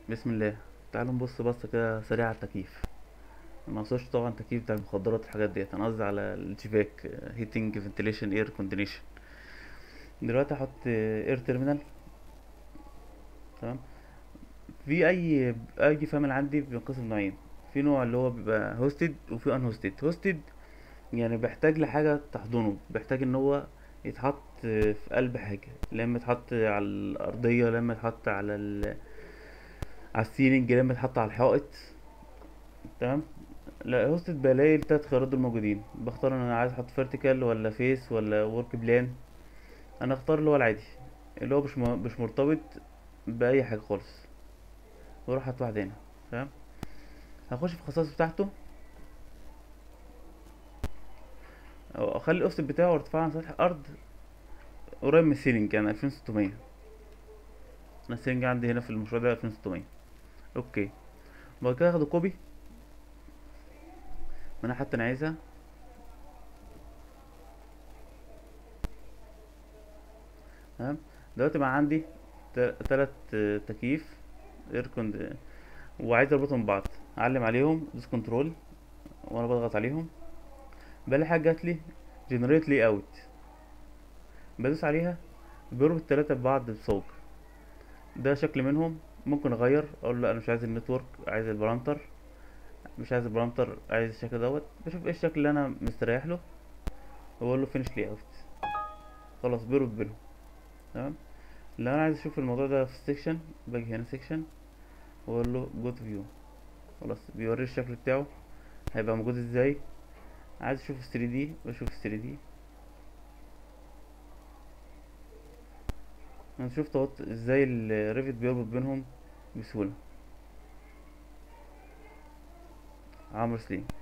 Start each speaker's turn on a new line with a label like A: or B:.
A: بسم الله. تعالوا نبص بصة كده سريعة على التكييف. ما اقصدش طبعا تكييف بتاع المخدرات الحاجات ديت، انا قصدي على الجيفاك، هيتنج فنتيليشن اير كوندينيشن. دلوقتي هحط اير تيرمينال. تمام. في اي فاميل عندي بينقسم نوعين. في نوع اللي هو بيبقى هوستد وفي ان هوستد. هوستد يعني بيحتاج لحاجة تحضنه، بيحتاج ان هو يتحط في قلب حاجة، لما يتحط على الأرضية، لما يتحط على السيلينج، لما يتحط على الحائط. تمام. لا، هوستد بلاقي التلات خيارات دول موجودين، بختار انا عايز احط فيرتيكال ولا فيس ولا ورك بلان. انا اختار اللي هو العادي، اللي هو مش مرتبط باي حاجه خالص، واروح احط واحد هنا. تمام. هخش في الخصائص بتاعته، أو اخلي الاوفست بتاعه ارتفاع عن سطح الارض قريب من السيلينج، يعني 2600. انا السيلينج عندي هنا في المشروع ده 2600. اوكي. بعد كده اخد كوبي من حتى انا عايزها. تمام. دلوقتي بقى عندي تلات تكييف اير كوند، وعايز اربطهم ببعض. اعلم عليهم دوس كنترول وانا بضغط عليهم، بلاقي حاجه جاتلي جنريت لي اوت. بدوس عليها، بيربط التلاتة ببعض بصوب. ده شكل منهم. ممكن اغير، اقول لا انا مش عايز النتورك، عايز البرامتر. مش عايز البرامتر، عايز الشكل دوت. بشوف ايه الشكل اللي انا مستريح له، واقول له فينش لي اوت. خلاص بيربط بينهم. تمام. لو انا عايز اشوف الموضوع ده في السكشن، باجي هنا سكشن واقول له جو تو فيو. خلاص بيوري الشكل بتاعه هيبقى موجود ازاي. عايز اشوف 3D بشوف 3D. انا شفت اهوت ازاي الريفت بيربط بينهم بسهولة. عمرو سليم.